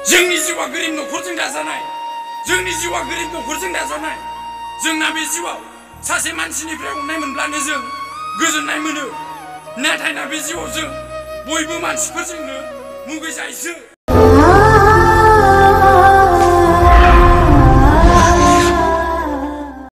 जोंनि जिउआ गोरिब नखरजों दाजानाय जोंनि जिउआ गोरिब नखरजों दाजानाय जोंना बे जिउआव सासे मानसिनिफ्राय अननाय मोनब्लानो जों गोजोननाय मोनो नाथाय ना बे जिउआव जों बयबो मानसिफोरजोंनो मुगैजायोसो